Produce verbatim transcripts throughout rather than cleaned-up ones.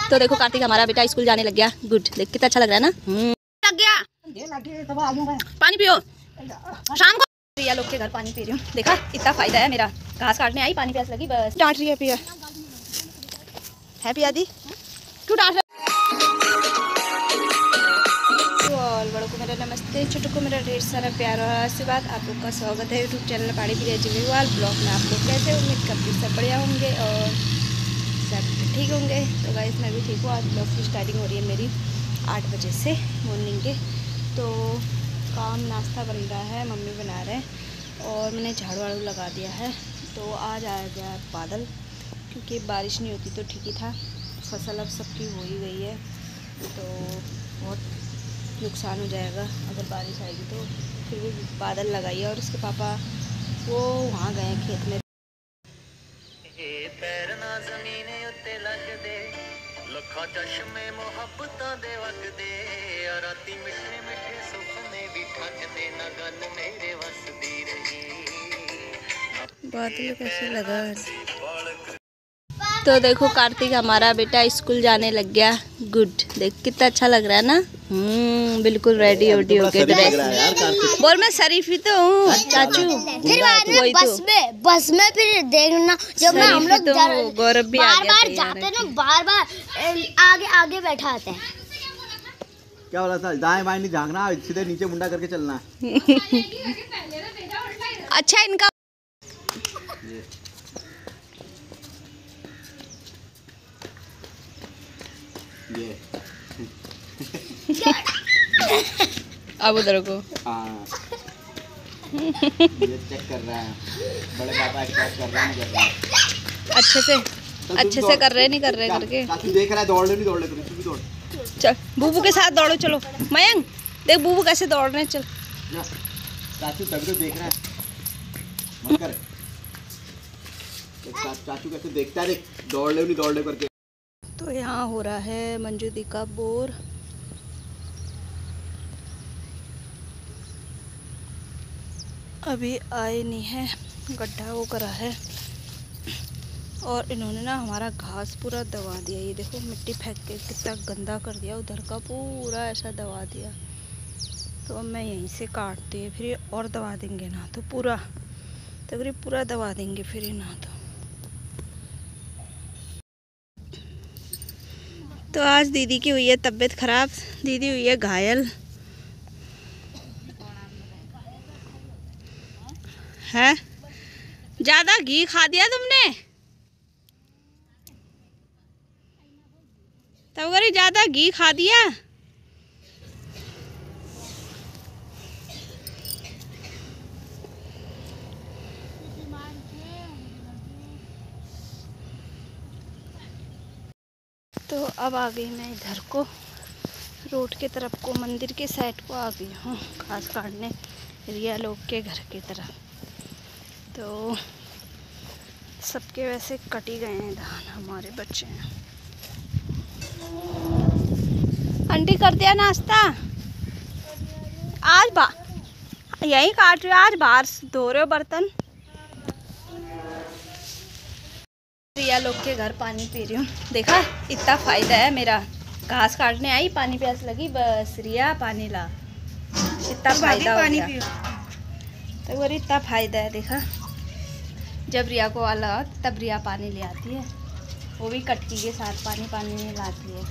तो देखो कार्तिक हमारा बेटा स्कूल जाने लग गया। गुड, देख कितना अच्छा लग रहा है ना। लग गया, पानी पियो शाम को। प्रिया लोग के घर पानी पी रही हूँ। देखा इतना फायदा है मेरा। घास काटने आई, पानी प्यास लगी, बस डांट रही है प्रिया। है प्रिया दी, क्यों डांट रही? बड़ों को मेरा नमस्ते, छोटों को मेरा ढेर सारा प्यार और आशीर्वाद। आप लोग का स्वागत है यूट्यूब चैनल पहाड़ी प्रिया जिलेवाल ब्लॉग में। आप लोग कैसे, उम्मीद करती सब बढ़िया होंगे और सब ठीक होंगे। तो गाइस मैं भी ठीक हूँ। आज ब्लॉग की स्टार्टिंग हो रही है मेरी आठ बजे से मॉर्निंग के। तो काम नाश्ता बन रहा है, मम्मी बना रहे हैं और मैंने झाड़ू वाड़ू लगा दिया है। तो आज आ गया बादल, क्योंकि बारिश नहीं होती तो ठीक ही था। फसल अब सबकी हो ही गई है तो बहुत नुकसान हो जाएगा अगर बारिश आएगी तो। फिर भी बादल लगाइए। और उसके पापा वो वहाँ गए खेत में। बादल कैसे लगा। तो देखो कार्तिक हमारा बेटा स्कूल जाने लग गया। गुड, देख कितना अच्छा लग रहा है ना। हम्म बिल्कुल रेडी ओडी होके ड्रेस में। बोल मैं शरीफ ही तो हूँ चाचू। फिर बाद में बस में बस में फिर देखना जब मैं हम लोग तो गौरव भी आ गया। बार जाते हैं ना, बार बार आगे आगे बैठा आते हैं। क्या बोला था, दाएं बाएं नहीं झांकना, सीधे नीचे मुंडा करके चलना। अच्छा इनका ये अब उधर को हाँ ये चेक कर रहा है। बड़े पापा चेक कर रहे हैं, कर रहे हैं अच्छे से अच्छे से कर रहे नहीं कर रहे करके। चाचू देख रहा है, दौड़ ले नहीं दौड़ ले तू भी दौड़। चल बूबू के साथ दौड़ो। चलो मयंक देख बूबू कैसे दौड़ रहे हैं। चल चाचू तभी तो देख रहा है, मत कर। चाचू कैसे देखता है, देख दौड़ ले नहीं दौड़ ले करके। तो यहाँ हो रहा है मंजू दी का बोर। अभी आए नहीं है, गड्ढा वो करा है और इन्होंने ना हमारा घास पूरा दबा दिया। ये देखो मिट्टी फेंक के कितना गंदा कर दिया, उधर का पूरा ऐसा दबा दिया। तो अब मैं यहीं से काटती है, फिर और दबा देंगे ना तो पूरा, तो फिर पूरा दबा देंगे फिर ना तो। तो आज दीदी की हुई है तबीयत ख़राब, दीदी हुई है घायल है। ज़्यादा घी खा दिया तुमने, तब अगर ज़्यादा घी खा दिया। तो अब आ गई मैं इधर को, रोड के तरफ को, मंदिर के साइड को आ गई हूँ घास काटने, रिया लोग के घर की तरफ। तो सबके वैसे कट ही गए हैं धान, हमारे बच्चे हैं। आंटी कर दिया नाश्ता? आज बा यहीं काट रहे हो, आज बाहर धो रहे हो बर्तन? रिया लोग के घर पानी पी रही हूँ। देखा इतना फायदा है मेरा। घास काटने आई, पानी प्यास लगी, बस रिया पानी ला। इतना फायदा हो गया। तो वो इतना फायदा है। देखा जब रिया को वाला तब रिया पानी ले आती है, वो भी कटकी के साथ पानी पानी में लाती है।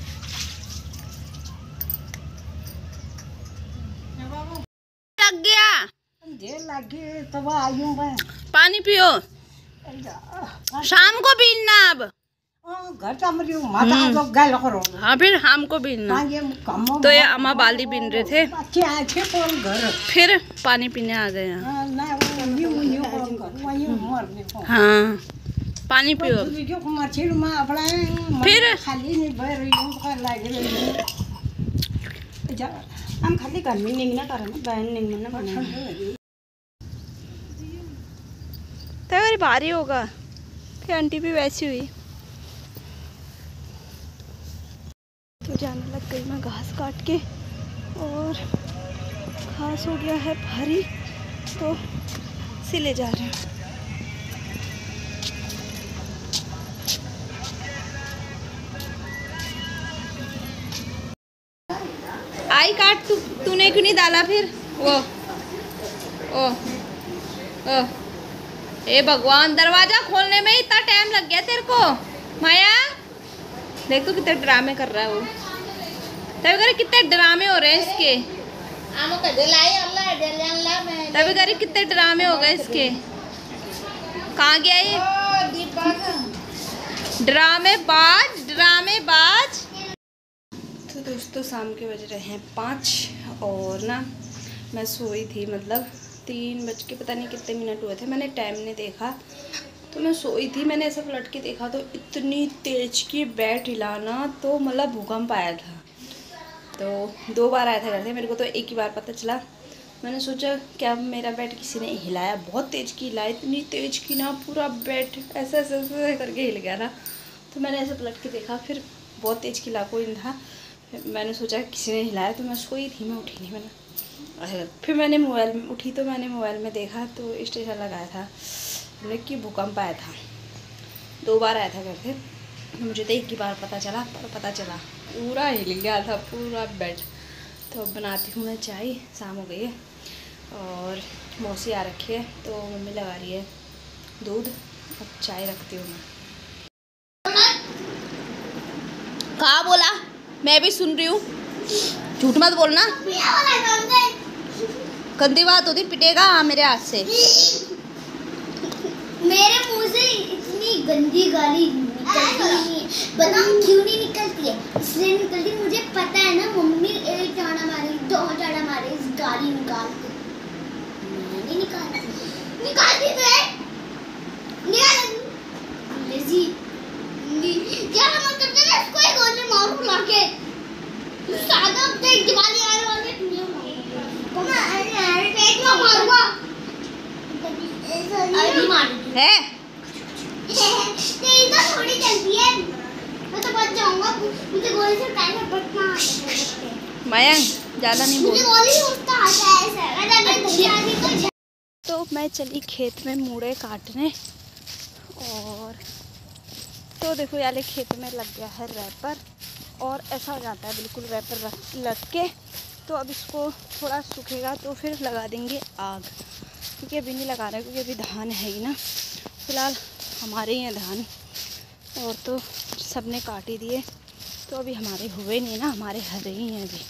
लग गया, लग गया तब आई हूं मैं। पानी पियो शाम को पीना। अब घर चमरी माता लोग गए करो। हाँ फिर हमको पीना। तो ये अम्मा बाल्टी पीन रहे थे, अच्छे अच्छे कौन घर फिर पानी पीने आ गए हैं। हाँ पानी पियो फिर। हम खाली गर्मी नहीं ना करना, बहन नहीं ना करना। तो अगर भारी होगा फिर आंटी भी वैसी हुई। तो जाने लग गई मैं घास काट के, और घास हो गया है भारी तो सिले जा रहे हैं। आई काट, तू तूने क्यों नहीं डाला फिर वो? ओ ओ ए भगवान, दरवाजा खोलने में इतना टाइम लग गया तेरे को। माया देख तू कितने ड्रामे कर रहा है वो। तभी करे कितने ड्रामे हो रहे हैं इसके। तभी करे कितने ड्रामे हो गए इसके। कहाँ गया ये ड्रामे बाज, ड्रामे बाज। तो दोस्तों शाम के बज रहे हैं पाँच और ना मैं सोई थी, मतलब तीन बज के पता नहीं कितने मिनट हुए थे, मैंने टाइम नहीं देखा तो मैं सोई थी। मैंने ऐसा पलट के देखा तो इतनी तेज की बैट हिलाना, तो मतलब भूकंप आया था। तो दो बार आया था घर से, मेरे को तो एक ही बार पता चला। मैंने सोचा क्या मेरा बेड किसी ने हिलाया, बहुत तेज़ की हिलाया, इतनी तेज़ की ना पूरा बेड ऐसे ऐसे ऐसे करके हिल गया ना। तो मैंने ऐसे पलट के देखा, फिर बहुत तेज़ की हिला, कोई नहीं था। मैंने सोचा किसी ने हिलाया, तो मैं सोई थी, मैं उठी नहीं। मैंने फिर मैंने मोबाइल में उठी तो मैंने मोबाइल में देखा तो स्टेशन लगाया था हमने कि भूकंप आया था, दो बार आया था घर से। मुझे तो एक ही बार पता चला, पर पता चला पूरा हिल गया था पूरा बेड। तो अब बनाती हूँ मैं चाय, शाम हो गई है और मौसी आ रखी है तो मम्मी लगा रही है दूध। अब चाय रखती हूँ मैं। कहाँ बोला? मैं भी सुन रही हूँ, झूठ मत बोलना। गंदी बात होती, पिटेगा मेरे हाथ से। मेरे मुंह से इतनी गंदी गाली निकलती है, बताऊं क्यों नहीं निकलती है? इसलिए निकलती, मुझे पता है ना मम्मी एक टाड़ा मारे, दो टाड़ा मारे, इस गाली निकालती। मैं नहीं निकालती, निकालती तो है, निकाल लेजी क्या मत करते ना, इसको एक गोले मारू लाके सादा अपने दिवाली आने वाले को मैं अरे पेट में मारूंगा। अरे मार है तेरी तो थोड़ी चलती है, मैं तो बच जाऊंगा। मुझे गोली से टाइम पर बचना आता है। मयंक ज़्यादा नहीं बोल। मुझे गोली से उठता आता है ऐसा, अगर मैं तो मैं चली खेत में मूड़े काटने, और तो देखो यार खेत में लग गया है रैपर, और ऐसा हो जाता है बिल्कुल रैपर रख लग के। तो अब इसको थोड़ा सूखेगा तो फिर लगा देंगे आग, क्योंकि अभी नहीं लगा रहे क्योंकि अभी धान है ही ना। फिलहाल हमारे ही हैं धान, और तो सब ने काट ही दिए, तो अभी हमारे हुए नहीं ना, हमारे हरे ही हैं अभी।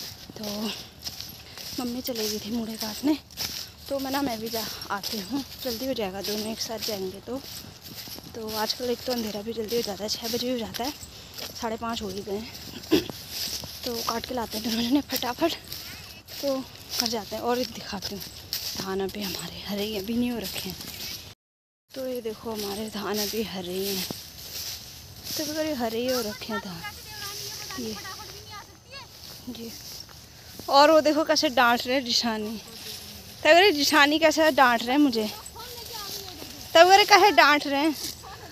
तो मम्मी चली गई थी मूड़े काटने, तो मैं ना मैं भी जा आती हूँ, जल्दी हो जाएगा, दोनों एक साथ जाएंगे। तो तो आजकल एक तो अंधेरा भी जल्दी हो जाता है, छः बजे हो जाता है, साढ़े पाँच हो ही गए। तो काट के लाते हैं दोनों जने फटाफट, तो कर जाते हैं। और दिखाती हूँ धान अभी हमारे हरे ही अभी नहीं हो रखे हैं। तो ये देखो हमारे धान अभी हरे ही हैं, तो कभी हरे ही हो रखे हैं धान ये जी। और वो देखो कैसे डांट रहे जिशानी, तब अरे जिशानी कैसे डांट रहे हैं मुझे, तब अरे कैसे डांट रहे हैं,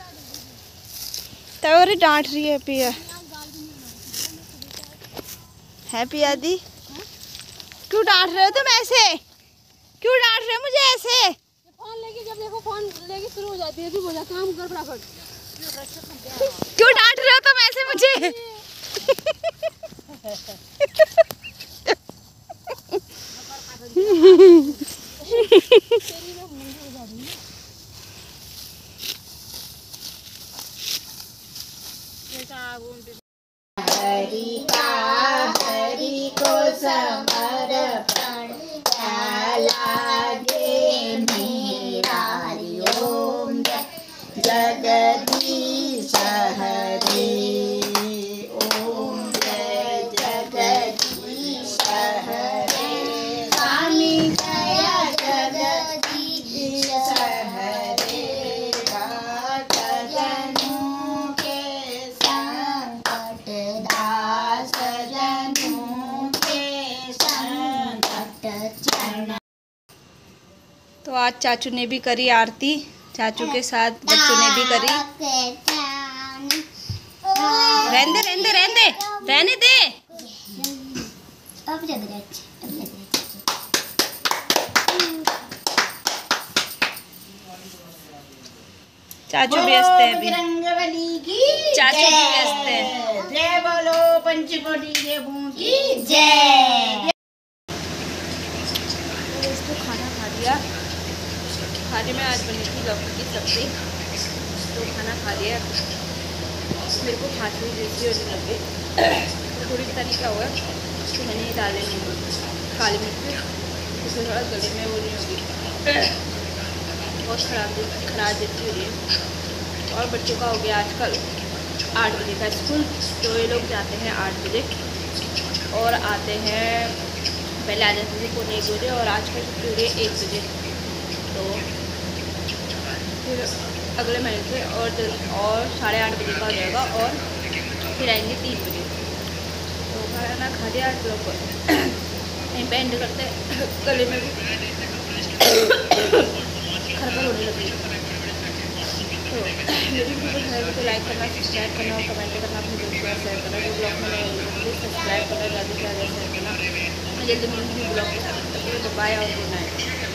तब अरे डांट रही है पिया है। पिया दी क्यों डांट रहे हो तुम ऐसे, क्यों डांट रहे हो मुझे ऐसे? फोन लेके जब देखो फोन लेके शुरू हो जाती है, हो जाता काम कर फटाफट। क्यों डांट रहे हो तुम ऐसे मुझे? हरि का हरि को समर्पण क्या लागे मेरा, हरि ओम जय जगदीश हरे, ओम जय जगदीश हरे, स्वामी जय जगदीश हरे, भक्तजनों के संकट दास जनों के संकट चरण। तो आज चाचू ने भी करी आरती, चाचू के साथ बच्चों ने भी करी। रहने दे रहने दे रहने दे रहने दे। अब लग रहा है, अब लग रहा है। चाचू व्यस्त है अभी, बजरंगबली की चाचू भी व्यस्त है। जय बोलो पंच पंचकोटि देवों की जय। तो खाना खा लिया। खाने में आज बनी थी लौकी की सब्ज़ी, तो खाना खा लिया। मेरे को खांसी जैसी होने लगी, तो थोड़ी पता नहीं क्या हुआ, तो मैंने ये डाले काली मिर्च, उससे थोड़ा गले में वो नहीं होगी, बहुत ख़राब खराब जैसी हो रही है। और बच्चों का हो गया आजकल आठ बजे का स्कूल, तो ये लोग जाते हैं आठ बजे और आते हैं, पहले आ जाते थे पौने एक बजे और आज का छुट्टी हो रही है एक बजे। तो फिर अगले महीने से और और साढ़े आठ बजे का हो जाएगा और फिर आएंगे तीन बजे। तो खाना खा दिया आज लोग यहीं पे एंड करते हैं। गले में भी खरखर होने लगी। तो मेरी वीडियो पसंद आएगी तो लाइक करना, सब्सक्राइब करना और कमेंट करना, अपने दोस्तों को शेयर करना। जो ब्लॉग में नए सब्सक्राइब करना, ज़्यादा से ज़्यादा शेयर करना। मैं जल्दी मिलूंगी ब्लॉग के साथ, बाय और गुड नाइट।